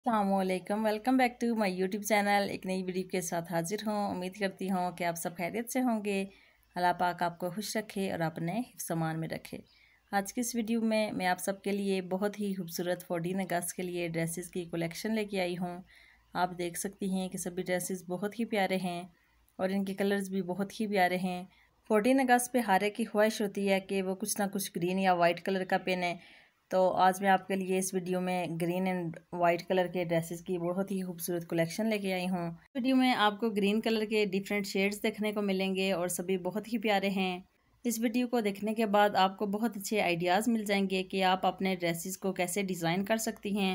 अस्सलामुअलैकुम, welcome back to my YouTube channel. एक नई वीडियो के साथ हाजिर हूँ। उम्मीद करती हूँ कि आप सब खैरियत से होंगे। अल्लाह पाक आपको खुश रखे और अपने हिफ्ज़ अमान में रखे। आज की इस वीडियो में मैं आप सबके लिए बहुत ही खूबसूरत 14 अगस्त के लिए ड्रेसेस की कलेक्शन लेके आई हूँ। आप देख सकती हैं कि सभी ड्रेसेस बहुत ही प्यारे हैं और इनके कलर्स भी बहुत ही प्यारे हैं। 14 अगस्त पे हर एक की ख्वाहिश होती है कि वो कुछ ना कुछ ग्रीन या वाइट कलर का पहने। तो आज मैं आपके लिए इस वीडियो में ग्रीन एंड वाइट कलर के ड्रेसेस की बहुत ही खूबसूरत कलेक्शन लेके आई हूँ। वीडियो में आपको ग्रीन कलर के डिफरेंट शेड्स देखने को मिलेंगे और सभी बहुत ही प्यारे हैं। इस वीडियो को देखने के बाद आपको बहुत अच्छे आइडियाज़ मिल जाएंगे कि आप अपने ड्रेसेस को कैसे डिज़ाइन कर सकती हैं।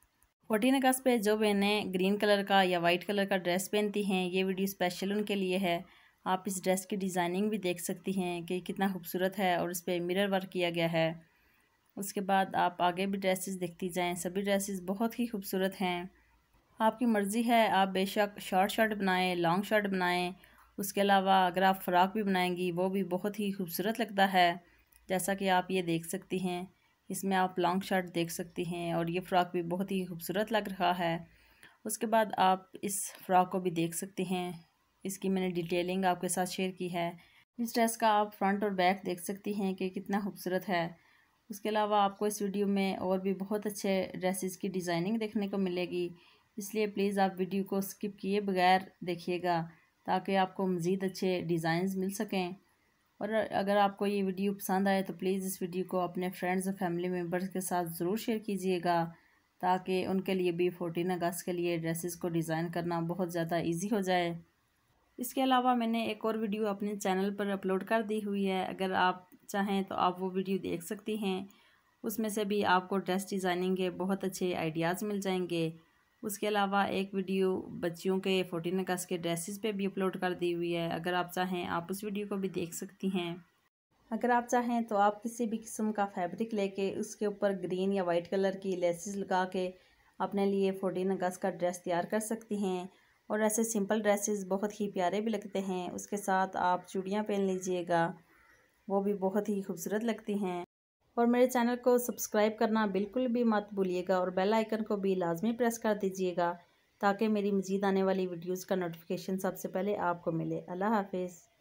14 अगस्त पे जो बहनें ग्रीन कलर का या वाइट कलर का ड्रेस पहनती हैं, ये वीडियो स्पेशल उनके लिए है। आप इस ड्रेस की डिज़ाइनिंग भी देख सकती हैं कि कितना खूबसूरत है और इस पर मिरर वर्क किया गया है। उसके बाद आप आगे भी ड्रेसेस देखती जाएं, सभी ड्रेसेस बहुत ही खूबसूरत हैं। आपकी मर्ज़ी है, आप बेशक शॉर्ट शर्ट बनाएं, लॉन्ग शर्ट बनाएं। उसके अलावा अगर आप फ़्रॉक भी बनाएंगी वो भी बहुत ही खूबसूरत लगता है। जैसा कि आप ये देख सकती हैं, इसमें आप लॉन्ग शर्ट देख सकती हैं और ये फ़्रॉक भी बहुत ही खूबसूरत लग रहा है। उसके बाद आप इस फ़्रॉक को भी देख सकती हैं। इसकी मैंने डिटेलिंग आपके साथ शेयर की है। इस ड्रेस का आप फ्रंट और बैक देख सकती हैं कि कितना खूबसूरत है। उसके अलावा आपको इस वीडियो में और भी बहुत अच्छे ड्रेसेस की डिज़ाइनिंग देखने को मिलेगी, इसलिए प्लीज़ आप वीडियो को स्किप किए बगैर देखिएगा ताकि आपको मज़ीद अच्छे डिज़ाइंस मिल सकें। और अगर आपको ये वीडियो पसंद आए तो प्लीज़ इस वीडियो को अपने फ्रेंड्स और फैमिली मेम्बर्स के साथ ज़रूर शेयर कीजिएगा ताकि उनके लिए भी 14 अगस्त के लिए ड्रेसेस को डिज़ाइन करना बहुत ज़्यादा ईजी हो जाए। इसके अलावा मैंने एक और वीडियो अपने चैनल पर अपलोड कर दी हुई है, अगर आप चाहें तो आप वो वीडियो देख सकती हैं। उसमें से भी आपको ड्रेस डिज़ाइनिंग के बहुत अच्छे आइडियाज़ मिल जाएंगे। उसके अलावा एक वीडियो बच्चियों के 14 अगस्त के ड्रेसेस पे भी अपलोड कर दी हुई है, अगर आप चाहें आप उस वीडियो को भी देख सकती हैं। अगर आप चाहें तो आप किसी भी किस्म का फैब्रिक लेके उसके ऊपर ग्रीन या वाइट कलर की लेसेस लगा के अपने लिए 14 अगस्त का ड्रेस तैयार कर सकती हैं। और ऐसे सिंपल ड्रेसेस बहुत ही प्यारे भी लगते हैं। उसके साथ आप चूड़ियाँ पहन लीजिएगा, वो भी बहुत ही खूबसूरत लगती हैं। और मेरे चैनल को सब्सक्राइब करना बिल्कुल भी मत भूलिएगा और बेल आइकन को भी लाजमी प्रेस कर दीजिएगा ताकि मेरी मज़ीद आने वाली वीडियोज़ का नोटिफिकेशन सबसे पहले आपको मिले। अल्लाह हाफिज़।